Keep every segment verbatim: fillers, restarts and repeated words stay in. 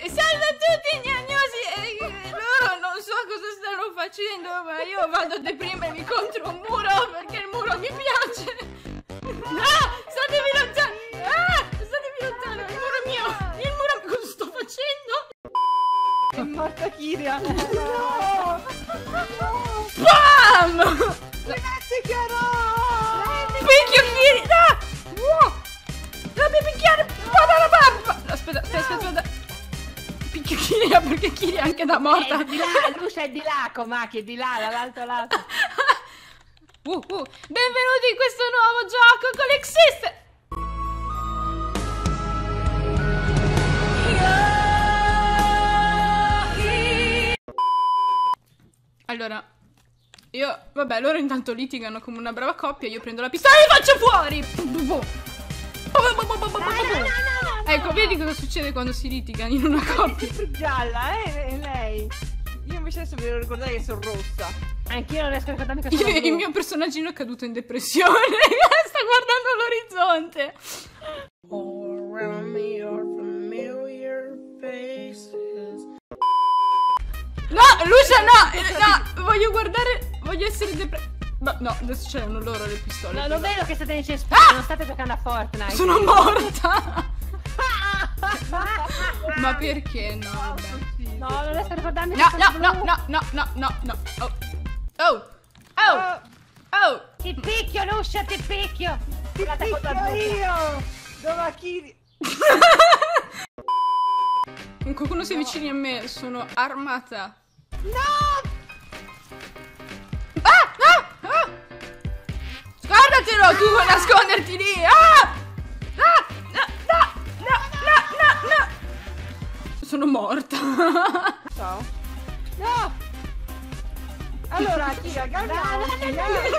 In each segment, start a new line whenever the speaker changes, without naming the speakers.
salve a tutti gnagnosi! Eh, loro non so cosa stanno facendo, ma io vado a deprimermi contro un muro perché il muro mi piace! Ah! Statevi lontani! Ah! Statevi lontani! Il muro è mio! Il muro... Cosa sto facendo?
È morta Kiria! No!
Bam!
Dimentica no!
Picchio Kiria! No! Wow! Devi picchiare! Aspetta, aspetta, aspetta. Picchio Kiria perché Kiria è anche da morta.
È di là, Lucia è di là, Komaki, è di là, dall'altro lato.
uh, uh. Benvenuti in questo nuovo gioco con l'Exist! Allora, io, vabbè, loro intanto litigano come una brava coppia, io prendo la pistola e li faccio fuori!
No, no, no, no, no,
Ecco, vedi cosa succede quando si litiga in una coppia.
È più gialla, eh, è lei. Io invece adesso mi devo ricordare che sono rossa. Anch'io non riesco a ricordarmi che sono
Il, il mio personaggino è caduto in depressione. Sta guardando l'orizzonte.
All around me are familiar faces.
No, Lucia, no, eh, no, voglio guardare, voglio essere depressa. Ma no, adesso c'erano loro le pistole.
No, non vedo che state nei cespugli,
Ah!
non state giocando a Fortnite.
Sono morta. Ma perché no? Vabbè.
No, non riesco a ricordarmi
No,
che
no,
sono
no,
blu.
no, no, no, no, no. Oh, oh, oh, oh.
Ti picchio, Lucia, ti picchio.
Ti picchio io! Dove Kiria?
Qualcuno si avvicini a me, sono armata.
No!
Ah, ah, ah. Scordatelo, tu vuoi nasconderti lì. Ah, ah, no, no, no, no, no, no. Sono morta.
Ciao. No! Allora, Kiria, calmiamoci. Calmiamoci.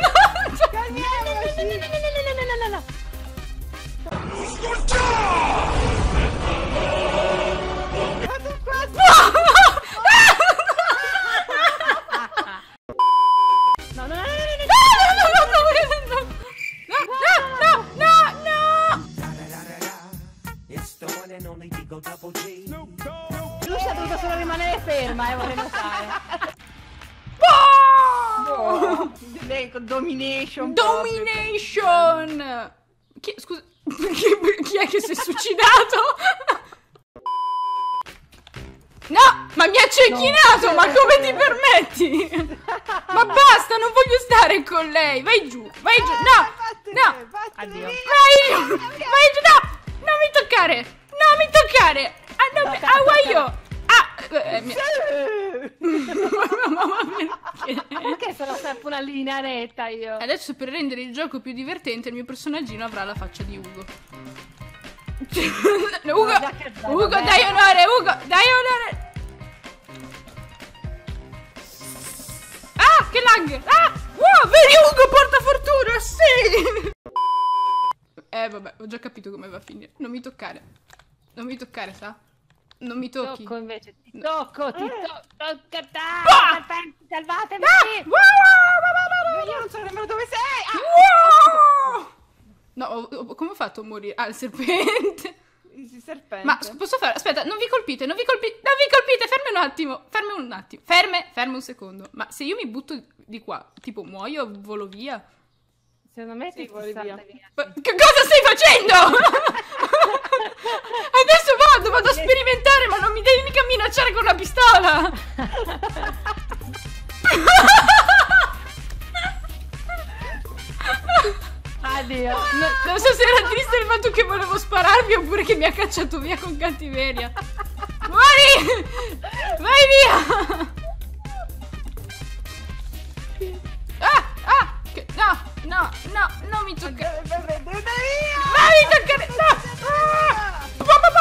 Guarda qua!
No, no, no, no, Lucia ha dovuto solo rimanere ferma, eh, vorrei notare.
Oh, lei con domination.
Domination. Chi, scusa, chi, chi è che si è suicidato? No, ma mi ha cecchinato,
No,
ma come ti permetti? Ma basta, non voglio stare con lei. Vai giù, vai giù. No, no.
Addio.
Vai giù, vai giù. No, non mi toccare. Non mi toccare. Ah, no,
No,
ah, guaio. Ah, eh, mi... Mamma perché?
Perché sono sempre una linea retta io?
Adesso per rendere il gioco più divertente il mio personaggino avrà la faccia di Ugo. Ugo,
già che zero,
Ugo,
vabbè.
dai onore, Ugo, dai onore. Ah, che lag. Ah, wow, vedi Ugo, porta fortuna, sì. Eh, vabbè, ho già capito come va a finire. Non mi toccare. Non mi toccare, sa? Non mi tocchi.
Tocco invece, ti tocco, ti tocco, tocca
Ah!
te, salvatemi!
Ah, wow, wow, wow, wow,
Io non so nemmeno dove sei. Ah!
wow. No, ho- ho- come ho fatto a morire? Ah, il serpente.
Il serpente.
Ma s- posso fare? Aspetta, non vi colpite, non vi colpite, non vi colpite, fermi un attimo, fermi un attimo, ferme, ferme un secondo. Ma se io mi butto di qua, tipo muoio, volo via?
Secondo me
Sì,
ti
vuoi
salta
via.
via.
Ma che cosa stai facendo? Adesso vado, vado a sperimentare, ma non mi devi mica minacciare con una pistola.
Addio.
No, non so se era triste il fatto che volevo spararvi oppure che mi ha cacciato via con cattiveria. Muori! Vai via! Ah! Ah! Che- no! No! No! Non mi toccare!
Deve prendere via.
Non mi toccare! No! Ah! Pa, pa,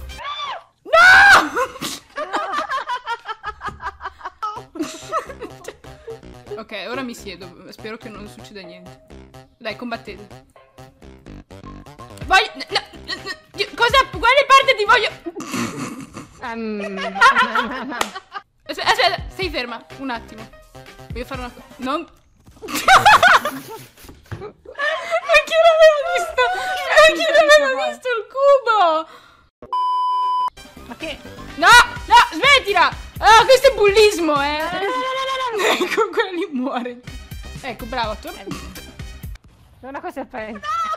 pa! No! Ok, ora mi siedo. Spero che non succeda niente. Dai, combattete. Voglio... no, no, no, cosa... Quale parte ti voglio...
Um,
Aspetta, aspetta, stai ferma. Un attimo. Voglio fare una cosa. Non... Ma chi l'aveva visto? Ma chi l'aveva visto il cubo?
Ma che?
No, no, smettila! Ah, questo è bullismo, eh!
No, no, no, no, no.
Ecco, quella lì muore. Ecco, bravo, torna.
È una cosa pensa.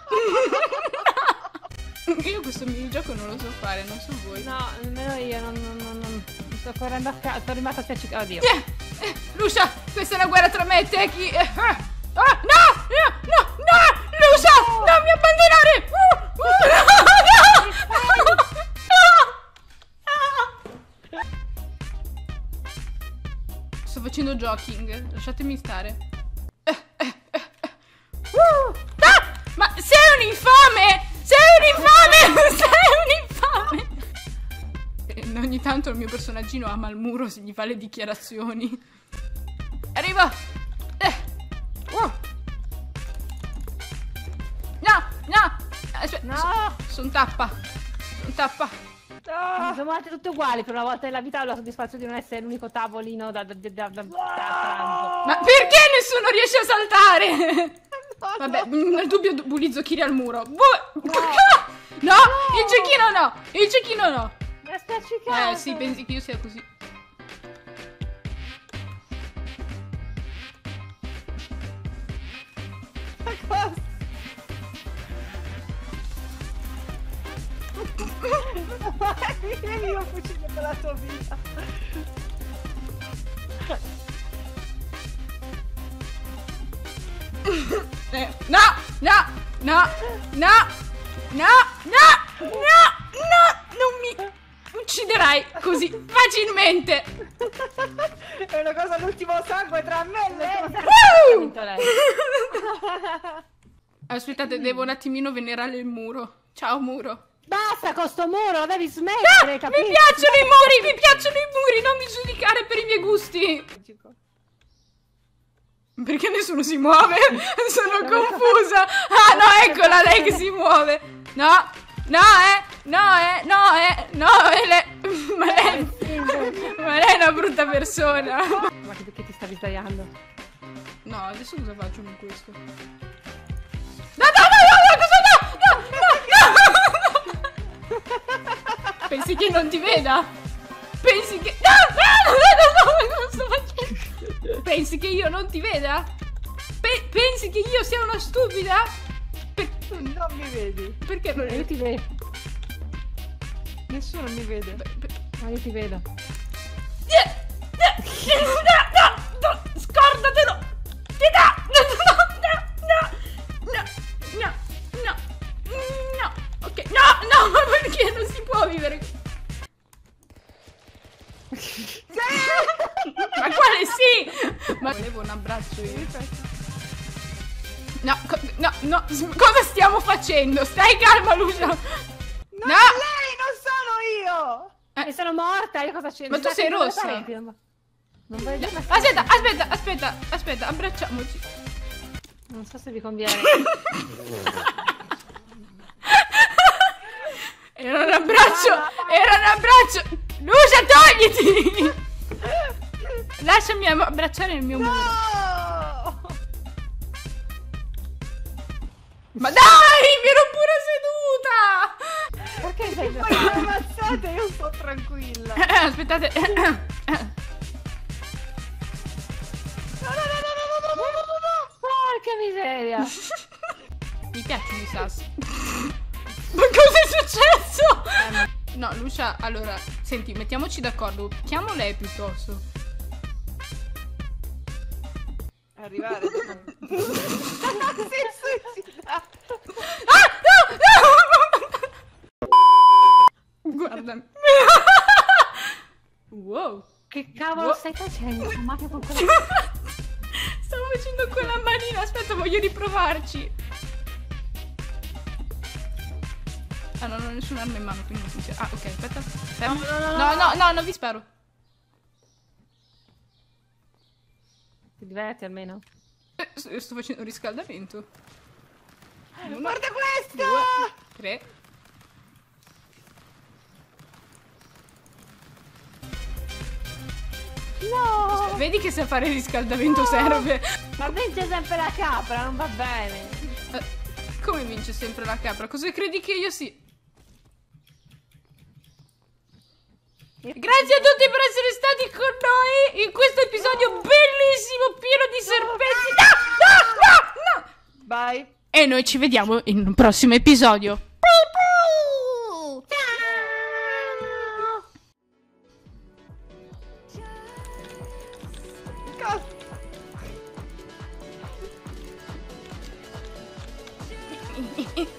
Io questo minigioco non lo so fare, non so voi.
No, nemmeno io, non, non, non, non. Sto correndo a casa, sono rimasta spiaccicata. Oddio.
Eh, eh, Lucia, questa è una guerra tra me e te, chi... Eh, ah, ah, no, no, no, no, Lucia,
No.
non mi abbandonare! Uh, uh, no, no, no, no. Sto facendo jogging, lasciatemi stare. Eh, eh, eh, eh. Uh, ah, ma sei un infame! Sei un infame! Sei un infame! E ogni tanto il mio personaggino ama il muro se gli fa le dichiarazioni. Arriva! Eh. Uh. No, no! Aspetta,
No!
sono tappa. Sono tappa.
No. Siamo andate tutte uguali per una volta nella vita, ho la soddisfazione di non essere l'unico tavolino da, da, da, da, da, da pranzo.
Ma perché nessuno riesce a saltare? Vabbè, nel dubbio bullizzo Kiri al muro. Bu no. No, il cecchino no! Il cecchino no!
Mi ha spiaccicato!
Eh sì, pensi che io sia così.
Ma cosa? Io ho fucile la tua vita.
Eh, no, no, no, no, no, no, no, no, non mi ucciderai così facilmente.
È una cosa all'ultimo sangue tra me e lei.
Uh!
Vinto lei.
Aspettate, devo un attimino venerare il muro. Ciao muro.
Basta con sto muro, lo devi smettere,
Ah, mi
capisci?
piacciono i muri, mi piacciono i muri, non mi giudicare per i miei gusti. Perché nessuno si muove? Sono confusa. Ah no, eccola lei che si muove. No, no, eh, no, eh, no, eh, no, eh, lei... Ma lei... Ma lei è una brutta persona.
Ma che, che ti stavi sbagliando?
No, adesso cosa faccio con questo? No, no, no, no, no, cosa no, no, no, no. Pensi che non ti veda? Pensi che... No, no, no, no, no, non sto facendo... Pensi che io non ti veda? Pe pensi che io sia una stupida? Per
Non mi vedi.
perché non...
Io ti vedo.
Nessuno mi vede.
Ma io ti vedo.
No, no, no, scordatelo! No, no, no, no, no, no, no, ok, no, no, ma perché non si può vivere? Ma quale sì? Ma volevo un abbraccio io. No, no, no, cosa stiamo facendo? Stai calma, Lucia.
No,
No.
lei non sono io.
E sono morta, io cosa c'entro?
Ma tu sei rossa.
Non voglio dire una
Aspetta, aspetta, aspetta, aspetta, abbracciamoci.
Non so se vi conviene.
Era un abbraccio, era un abbraccio. Lucia, togliti! Lasciami abbracciare il mio muro.
No!
Ma dai, mi ero pure seduta!
Perché sei
Poi mi ammazzate, io sto tranquilla.
Aspettate.
No, no, no, no, no, no, no, no, no.
Porca miseria!
Mi piacciono i sassi. Ma cosa è successo? No, Lucia, allora, senti, mettiamoci d'accordo. Chiamo lei piuttosto.
Arrivare. Si suicida.
Ah, no, no! Guardami. Wow.
Che cavolo
Wow.
stai facendo? Mafia con quella...
Stavo facendo quella manina. Aspetta, voglio riprovarci. Ah, non ho nessuna arma in mano, quindi non funziona. Ah, ok, aspetta. Fermo.
No, no, no,
No,
no.
no, no, non vi sparo.
Ti diverti almeno?
Eh, sto sto facendo un riscaldamento. Uno,
Guarda questo!
due, tre.
No!
Vedi che se fare il riscaldamento serve.
Ma vince sempre la capra, non va bene.
Eh, come vince sempre la capra? Cosa credi che io sia? Grazie a tutti per essere stati con noi in questo episodio bellissimo, pieno di serpenti. No, no, no, no.
Bye.
E noi ci vediamo in un prossimo episodio.
Ciao.